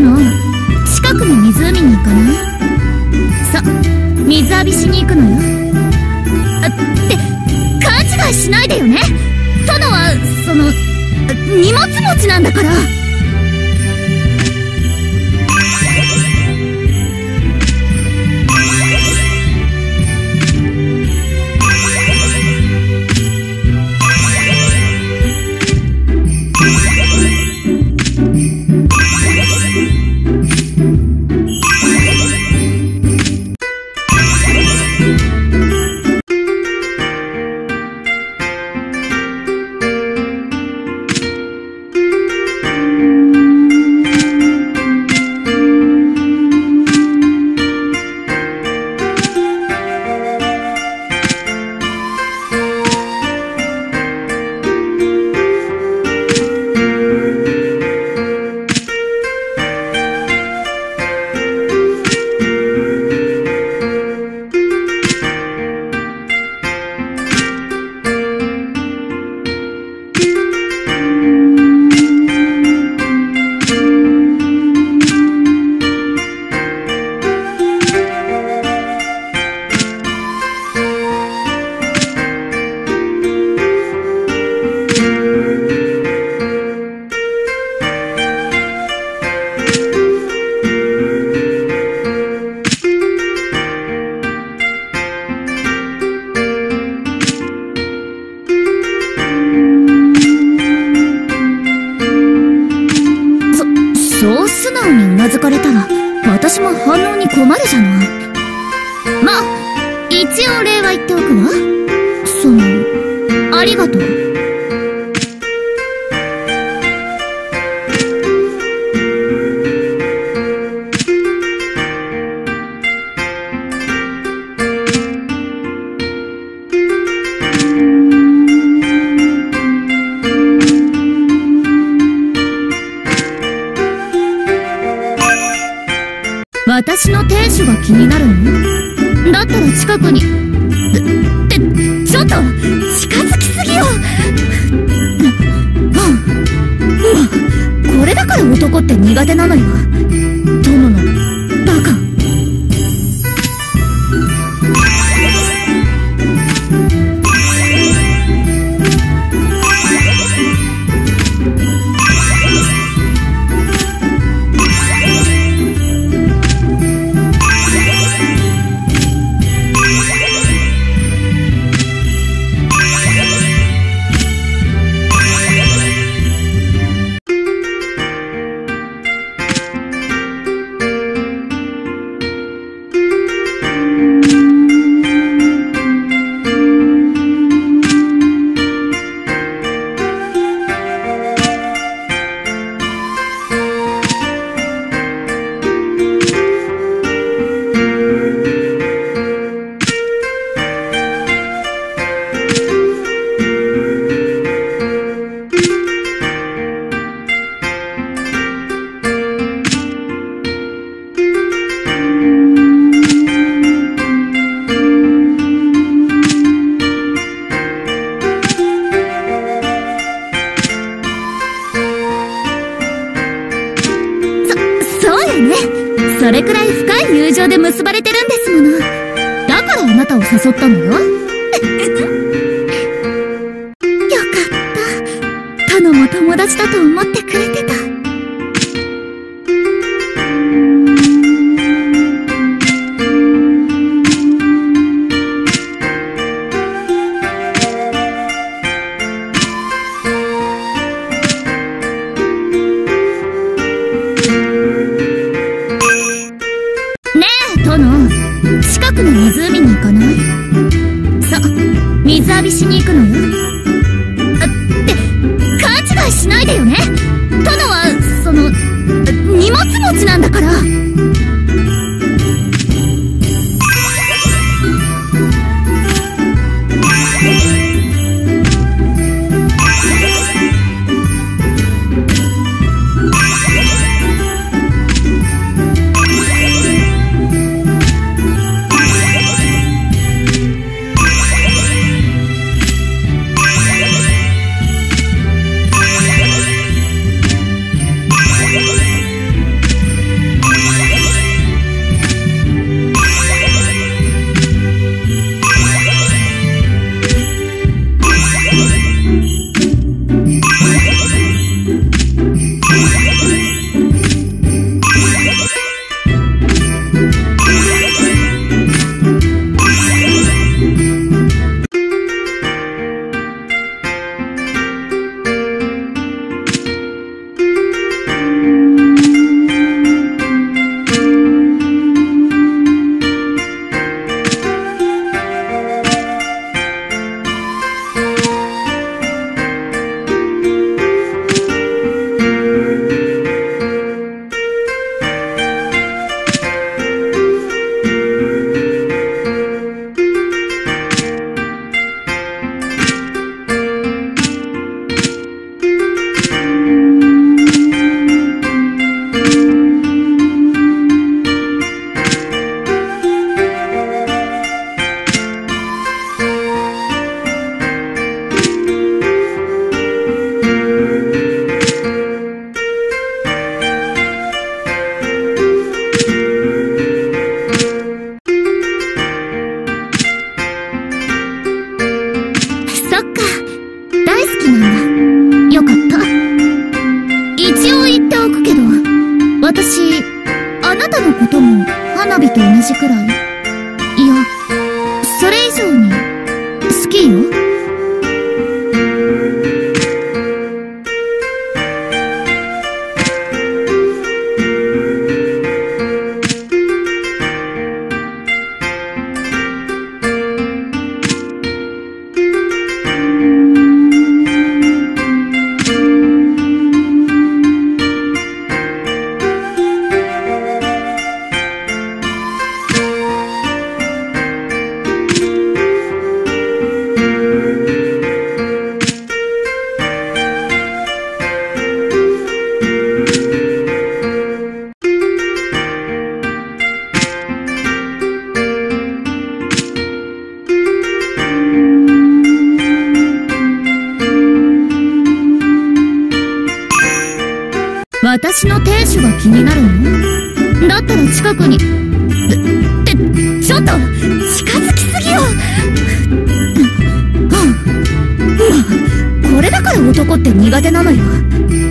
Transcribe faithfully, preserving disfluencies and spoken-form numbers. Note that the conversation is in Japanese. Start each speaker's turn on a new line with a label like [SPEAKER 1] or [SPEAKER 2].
[SPEAKER 1] 殿、近くの湖に行かない？さ、水浴びしに行くのよ。あ、って勘違いしないでよね。殿はその荷物持ちなんだから。そう素直にうなずかれたら私も反応に困るじゃない。まあ一応礼は言っておくわ。そのありがとう。私の亭主が気になるの？だったら近くに。って、ちょっと近づきすぎよ。うん、これだから男って苦手なのよ。殿のバカ。それくらい深い友情で結ばれてるんですもの。だからあなたを誘ったのよ。よかった。殿も友達だと思ってくれてた。近くの湖に行かない？さ、水浴びしに行くのよ。あ、って勘違いしないでよね。殿はその荷物持ちなんだから。 私、あなたのことも花火と同じくらい、いや、それ以上に好きよ。私の亭主が気になるの？だったら近くに。って、ちょっと近づきすぎよ。これだから男って苦手なのよ。